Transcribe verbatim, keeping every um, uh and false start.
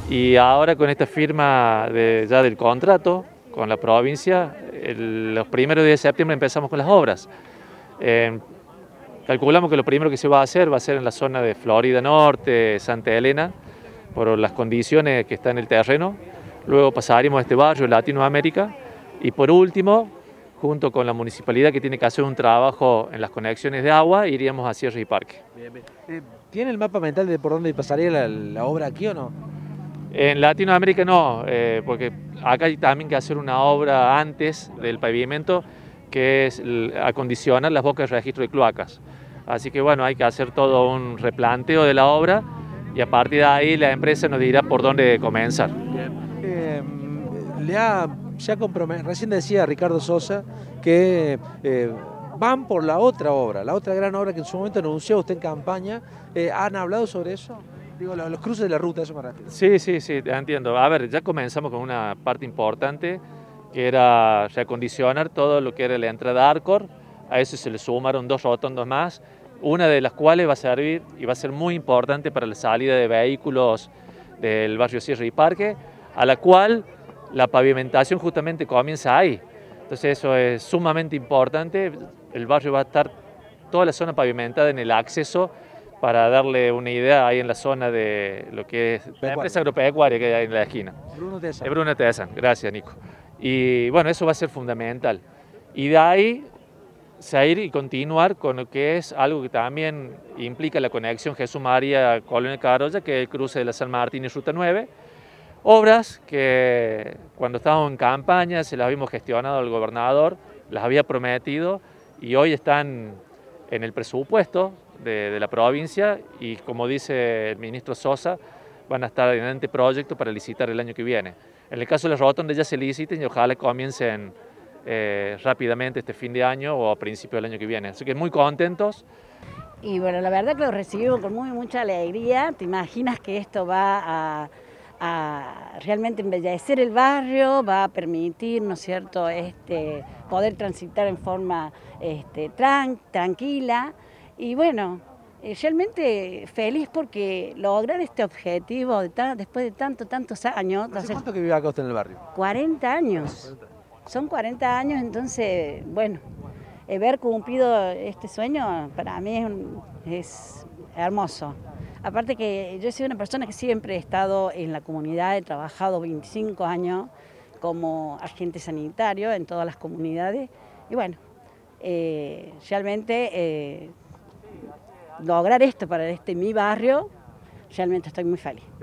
Y ahora con esta firma de, ya del contrato con la provincia, el, los primeros días de septiembre empezamos con las obras. Eh, calculamos que lo primero que se va a hacer va a ser en la zona de Florida Norte, Santa Elena, por las condiciones que está en el terreno. Luego pasaremos a este barrio, Latinoamérica, y por último, junto con la municipalidad que tiene que hacer un trabajo en las conexiones de agua, iríamos a Sierra y Parque. Bien, bien. Eh, ¿Tiene el mapa mental de por dónde pasaría la, la obra aquí o no? En Latinoamérica no, eh, porque acá hay también que hacer una obra antes del pavimento, que es acondicionar las bocas de registro de cloacas. Así que bueno, hay que hacer todo un replanteo de la obra y a partir de ahí la empresa nos dirá por dónde comenzar. Eh, le ha, se ha comprometido, recién decía Ricardo Sosa que eh, van por la otra obra, la otra gran obra que en su momento anunció usted en campaña. Eh, ¿Han hablado sobre eso? Digo, los, los cruces de la ruta, eso me refiero. Sí, sí, sí, entiendo. A ver, ya comenzamos con una parte importante que era reacondicionar todo lo que era la entrada Arcor. A eso se le sumaron dos rotondas más, una de las cuales va a servir y va a ser muy importante para la salida de vehículos del barrio Sierra y Parque, a la cual la pavimentación justamente comienza ahí. Entonces eso es sumamente importante. El barrio va a estar toda la zona pavimentada en el acceso, para darle una idea ahí en la zona de lo que es la empresa agropecuaria que hay en la esquina. Bruno Tesan. Bruno Tesan, gracias Nico. Y bueno, eso va a ser fundamental. Y de ahí seguir y continuar con lo que es algo que también implica la conexión Jesús María Colonia Carolla, que es el cruce de la San Martín y Ruta nueve. Obras que cuando estábamos en campaña se las habíamos gestionado al gobernador, las había prometido y hoy están en el presupuesto de, de la provincia y, como dice el ministro Sosa, van a estar en el anteproyecto para licitar el año que viene. En el caso de las rotondas ya se liciten y ojalá comiencen eh, rápidamente este fin de año o a principios del año que viene. Así que muy contentos. Y bueno, la verdad que lo recibimos con muy, mucha alegría. Te imaginas que esto va a, a realmente embellecer el barrio, va a permitir, ¿no es cierto?, este, poder transitar en forma este, tran, tranquila. Y bueno, eh, realmente feliz porque lograr este objetivo de ta, después de tantos, tantos años. ¿Hace cuánto que vive acá usted en el barrio? cuarenta años. Son cuarenta años, entonces, bueno, haber cumplido este sueño para mí es, un, es hermoso. Aparte que yo soy una persona que siempre he estado en la comunidad, he trabajado veinticinco años como agente sanitario en todas las comunidades y bueno, eh, realmente eh, lograr esto para este mi barrio, realmente estoy muy feliz.